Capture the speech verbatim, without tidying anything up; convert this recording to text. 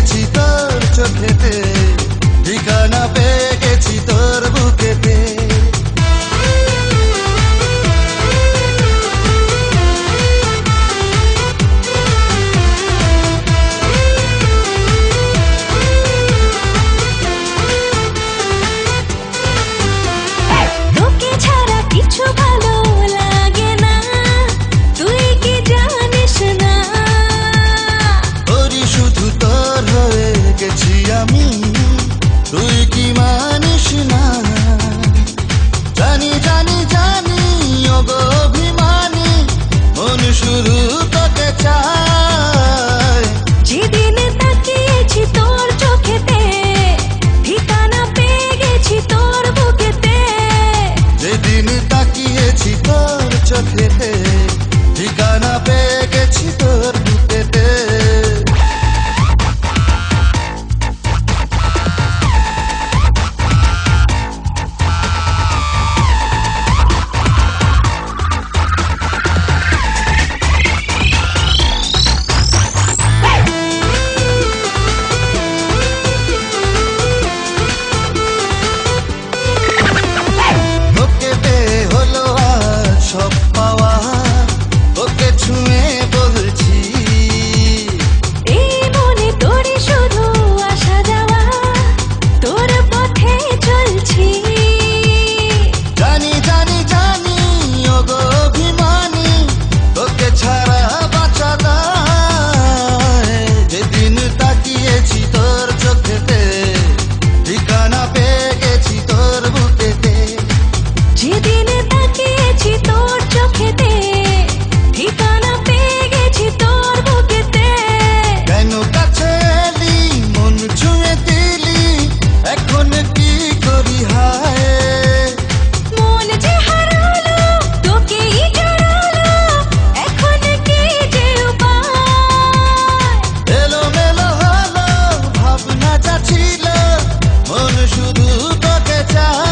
গেছি তোর চোখেতে, ঠিকানা পেয়ে গেছি তোর বুকেতে। তোকে ছাড়া কিছু ভালো লাগে না, তুই কি জানিস না? তোরই শুধু তোর হয়ে গেছি আমি, তুই কি মানিস না? জানি জানি জানি ওগো অভিমানী, মন শুধু তোকে চায়। যেদিন তাকিয়েছি তোর চোখেতে, ঠিকানা পেয়ে গেছি তোর বুকেতে। যেদিন তাকিয়েছি তোর চোখেতে, ঠিকানা পেয়ে গেছি তোর বুকেতে। তোকে পেয়ে হলো আজ সব পাওয়া, তোকে ছুঁয়ে বলছি এই মনে তোরই শুধু আসা যাওয়া, তোর পথে চলছি। জানি জানি জানি ওগো অভিমানী, তোকে ছাড়া বাঁচা দায়। যেদিন তাকিয়েছি তোর চোখেতে, ঠিকানা পেয়ে গেছি তোর বুকেতে। যেদিন তাকিয়েছি তোর চোখেতে, ঠিকানা পেয়ে গেছি তোর বুকেতে। কেন কাছে এলি, মন ছুঁয়ে দিলি, এখন কি করি হায়। মন যে হারালো, তোকেই জড়ালো, এখন কি যে উপায়। এলো মেলো হলো ভাবনা যা ছিল, মন শুধু তোকে চায়।